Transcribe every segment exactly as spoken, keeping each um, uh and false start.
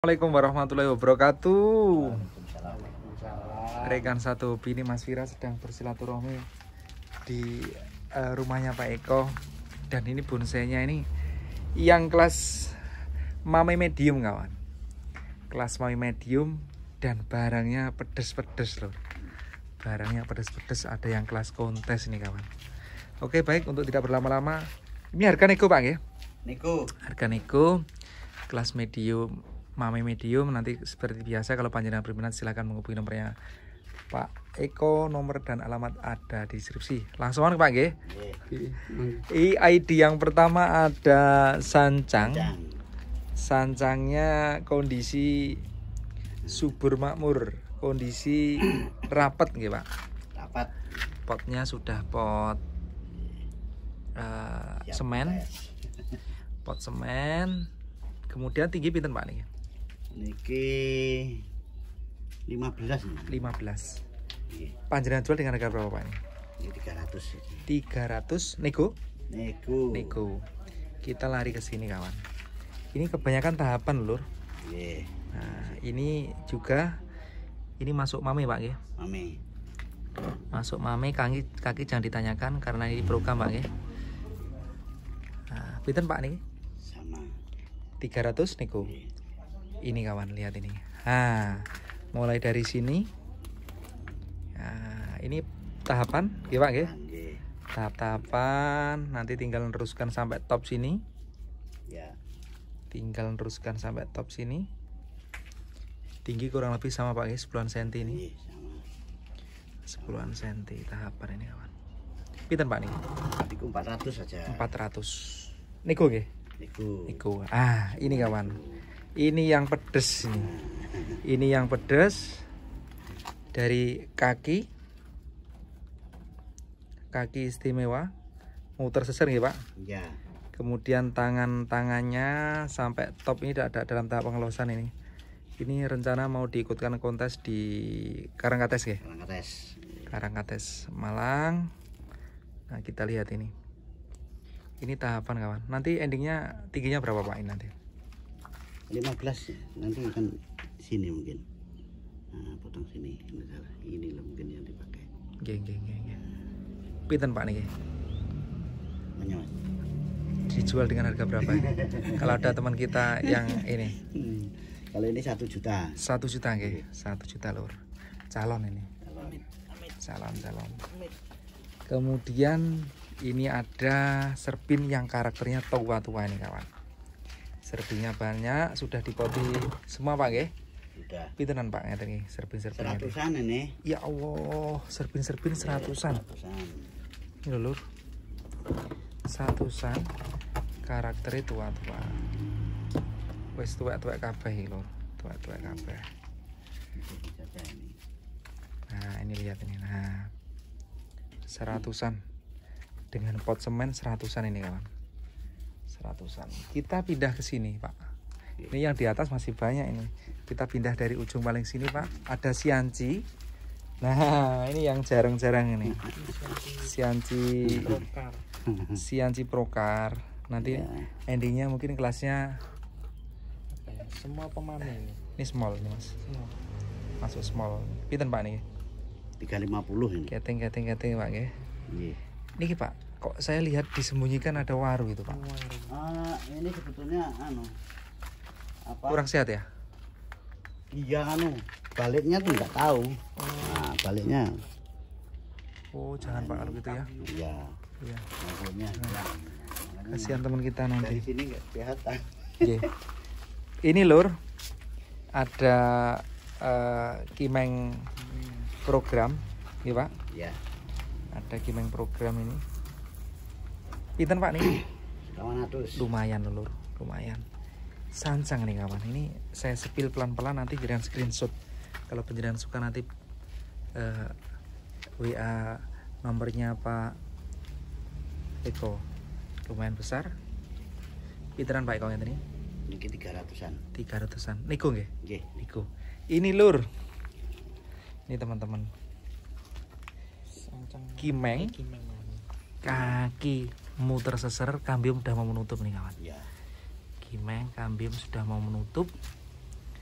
Assalamualaikum warahmatullahi wabarakatuh. Waalaikumsalam. Rekan satu hobi ini Mas Vira sedang bersilaturahmi di uh, rumahnya Pak Eko. Dan ini bonsainya ini yang kelas mame medium kawan. Kelas mame medium dan barangnya pedes-pedes loh. Barangnya pedes-pedes, ada yang kelas kontes ini kawan. Oke baik, untuk tidak berlama-lama, ini harga nego Pak ya? Nego. Harga nego kelas medium, mame medium. Nanti seperti biasa kalau panjenengan berminat silahkan menghubungi nomornya Pak Eko, nomor dan alamat ada di deskripsi. Langsung Pak G. I I D yang pertama ada sancang. Sancangnya kondisi subur makmur, kondisi rapat nggih Pak. Rapat. Potnya sudah pot uh, semen. Pot semen. Kemudian tinggi pinten Pak nih? Niki lima belas. lima belas. Panjenengan jual dengan harga berapa Pak ini? Ini tiga ratus. tiga ratus nego? Nego. Nego. Kita lari ke sini kawan. Ini kebanyakan tahapan lur. Nggih. Nah, ini juga ini masuk mame Pak ya. Mame. Masuk mame, kaki kaki jangan ditanyakan karena ini program Pak ya. Nah, pinten Pak nih? Sama. tiga ratus nego. Nggih. Ini kawan, lihat ini. Nah, mulai dari sini. Nah, ini tahapan, ya Pak ya. Nggih. Tahap-tahapan, nanti tinggal meneruskan sampai top sini. Ya. Tinggal meneruskan sampai top sini. Tinggi kurang lebih sama Pak ya, sepuluhan senti ini. Nggih, sama. sepuluhan senti tahapan ini kawan. Pinten Pak nih? Niku empat ratus saja. empat ratus. Nego nggih? Nego. Nego. Ah, ini kawan. Ini yang pedes ini. Ini yang pedes dari kaki. Kaki istimewa. Muter seser nggih Pak? Ya. Kemudian tangan-tangannya sampai top ini ada dalam tahap pengelosan ini. Ini rencana mau diikutkan kontes di Karangkates ya? Karangkates. Karangkates Malang. Nah kita lihat ini. Ini tahapan kawan. Nanti endingnya tingginya berapa Pak ini nanti? lima belas ya. Nanti kan sini mungkin. Nah, potong sini. Ini lah mungkin yang dipakai. Geng geng geng geng. Pinten Pak nih? Banyak. Dijual dengan harga berapa ini? Kalau ada teman kita yang ini. Hmm. Kalau ini satu juta. Satu juta nggih, satu juta lur. Calon ini. Amit. Calon calon. Kemudian ini ada serpin yang karakternya tua-tua ini kawan. Serpinnya banyak, sudah dipoti semua Pak nggih? Sudah. Pintenan Pak ngeten iki serpin-serpin. Seratusan ini. Ya Allah, serpin-serpin seratusan. Seratusan. Ini lur. Seratusan. Karakternya tua-tua. Wes tuwek-tuwek kabeh iki lur. Tuwek-tuwek kabeh. Nah, ini lihat ini. Nah. Seratusan. Dengan pot semen seratusan ini kawan. Seratusan. Kita pindah ke sini Pak. Ini yang di atas masih banyak ini. Kita pindah dari ujung paling sini Pak. Ada sianci. Nah ini yang jarang-jarang ini. Sianci Prokar. Sianci Prokar. Nanti endingnya mungkin kelasnya semua pemane ini. Ini small ini Mas. Masuk small. Pinten Pak nih? tiga ratus lima puluh ini. Keting keting keting Pak nggih. Nggih. Niki Pak, kok saya lihat disembunyikan ada waru itu Pak? Ah, ini sebetulnya anu apa? Kurang sehat ya? Iya anu, baliknya tuh nggak tahu. Nah, baliknya. Oh, jangan Pak kalau gitu ya. Iya. Iya. Maksudnya. Kasihan teman kita Dari nanti. sini nggak kelihatan. Oke. Ini lur ada uh, kimeng program, ya Pak? Ya. Ada kimeng program ini. Pinten Pak nih? Kawan atus. Lumayan lur, lumayan. Sancang nih kawan. Ini saya sepil pelan-pelan nanti jangan screenshot. Kalau penjelasan suka nanti uh, W A nomornya Pak Eko. Lumayan besar. Pinteran Pak Eko ngene ini? Niki tiga ratusan. tiga ratusan. Nego nggih? Nggih. Nego. Ini lur. Ini teman-teman. Kimeng. Kaki muter seser, kambium udah mau menutup nih kawan. Ya. Kimeng, kambium sudah mau menutup.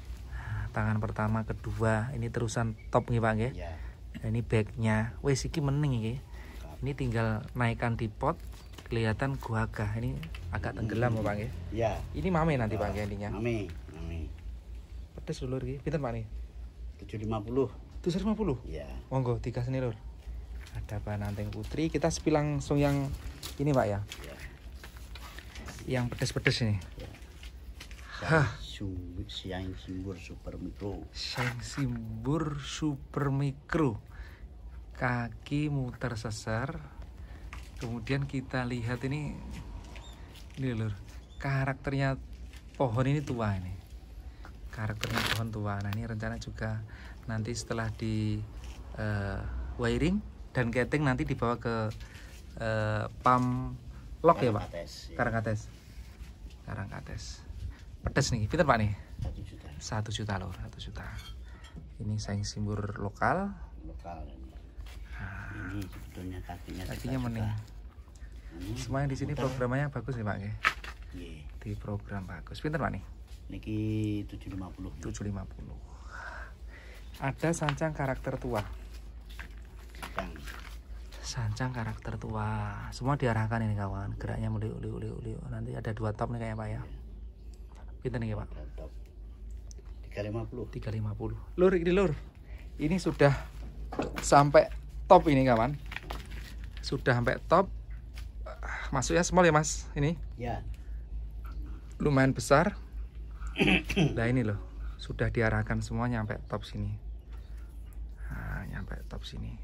tangan pertama, kedua, ini terusan top nih Pak nggih. Ya. Nah, ini backnya, wes iki meneng iki. Ini tinggal naikkan di pot, kelihatan guagah. Ini agak tenggelam hmm. Pak nggih. Ya. Ini mame nanti Pak nggih intinya. Mame, mame. Pedes dulur iki. Pinten Pak nih? tujuh ratus lima puluh. tujuh ratus lima puluh? Iya. Monggo tiga seni lur. Ada bananteng putri. Kita spill langsung yang ini Pak ya. Ya. Yang pedes-pedes ini. Ya. Hah. Siang Simbur Super Mikro. Siang Simbur Super Mikro. Kaki muter sesar. Kemudian kita lihat ini ini lur. Karakternya pohon ini tua ini. Karakternya pohon tua. Nah, ini rencana juga nanti setelah di uh, wiring dan ketting nanti dibawa ke uh, pam lock ya Pak. Karangkates. Karangkates. Pedes nih, pinter Pak nih? Satu juta. Satu juta lor, satu juta. Ini Siang Simbur lokal. Lokal. Nah, ini sebetulnya kakinya. Kakinya mening. Semua yang di sini programnya bagus nih Pak nih. Yeah. Di program bagus. Pinter Pak nih? Niki tujuh ratus lima puluh. tujuh ratus lima puluh. Ada sancang karakter tua. Sancang. Sancang karakter tua. Semua diarahkan ini kawan. Geraknya meliuk liuk liuk liuk. Nanti ada dua top nih kayaknya Pak ya. Pinter nih Pak? tiga ratus lima puluh. tiga ratus lima puluh. Lur, ini lur. Ini sudah sampai top ini kawan. Sudah sampai top. Masuknya small ya Mas ini? Ya. Lumayan besar. Nah ini loh. Sudah diarahkan semuanya sampai top sini. Nah, nyampe top sini.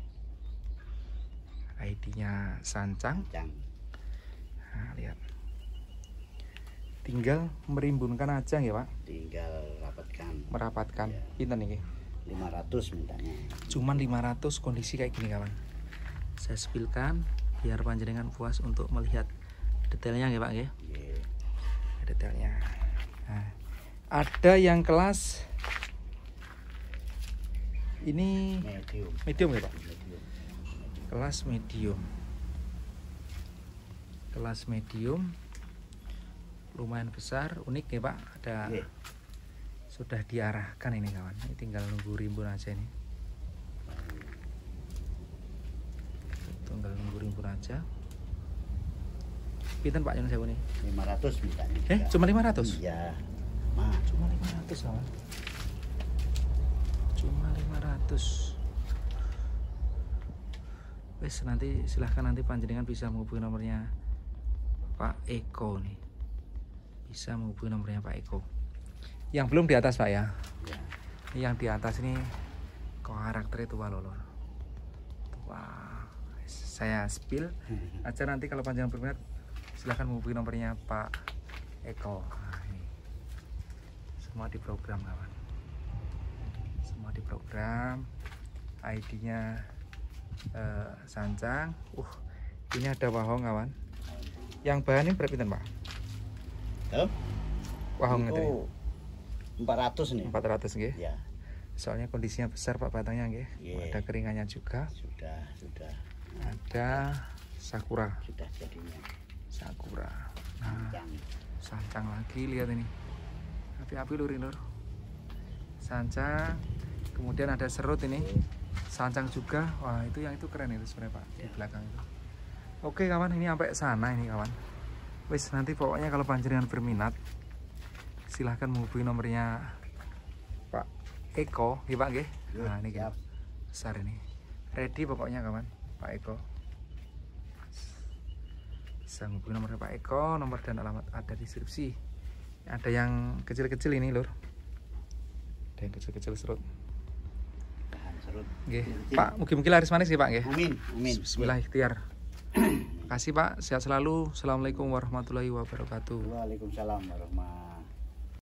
I D-nya sancang. Sancang. Nah, lihat. Tinggal merimbunkan aja ya Pak. Tinggal rapatkan. Merapatkan. Ya. Pinten nih? lima ratus mintanya. Cuman lima ratus kondisi kayak gini kawan. Saya spillkan biar panjenengan puas untuk melihat detailnya ya Pak ya. Yeah. Detailnya. Nah, ada yang kelas ini medium. Medium ya Pak? Medium. Kelas medium. Kelas medium. Lumayan besar, unik ya Pak. Ada yeah. Sudah diarahkan ini kawan. Ini tinggal nunggu rimbun aja ini. Tinggal nunggu rimbun aja. Pinten Pak yang sewu nih? lima ratus mintanya. Eh, cuma lima ratus? Iya. Mah, cuma lima ratus kawan. Cuma lima ratus. Wes nanti silahkan nanti panjenengan bisa menghubungi nomornya Pak Eko nih. Bisa menghubungi nomornya Pak Eko. Yang belum di atas Pak ya. Ya. Yang di atas ini karakternya tua lolor. Tua. Saya spill aja nanti kalau panjang berminat silahkan menghubungi nomornya Pak Eko. Nah, ini. Semua di program kawan. Semua di program. I D-nya uh, sancang. Uh, ini ada wahong kawan. Yang bahan ini berapa Pak? Oh, wahong itu empat ratus nih. empat ratus nggih. Ya. Soalnya kondisinya besar Pak batangnya nggih. Yeah. Ada keringannya juga. Sudah, sudah. Ada sakura. Sudah jadinya. Sakura. Nah, sancang. Sancang lagi lihat ini. Api-api lur lur. Sancang. Kemudian ada serut ini. Sancang juga. Wah, itu yang itu keren itu sebenarnya Pak di belakang itu. Oke kawan, ini sampai sana ini kawan. Wis nanti pokoknya kalau panjenengan berminat silahkan menghubungi nomornya Pak Eko, ya Pak nggih. Nah, ini kan besar ini. Ready pokoknya kawan, Pak Eko. Bisa menghubungi nomornya Pak Eko, nomor dan alamat ada di deskripsi. Ada yang kecil-kecil ini, Lur. Ada yang kecil-kecil serut. Tahan serut. Nggih. Pak, mugi-mugi laris manis ya, Pak nggih. Amin. Amin. Bismillah ikhtiar. Terima kasih Pak, sehat selalu. Assalamualaikum warahmatullahi wabarakatuh. Waalaikumsalam warahmatullahi wabarakatuh.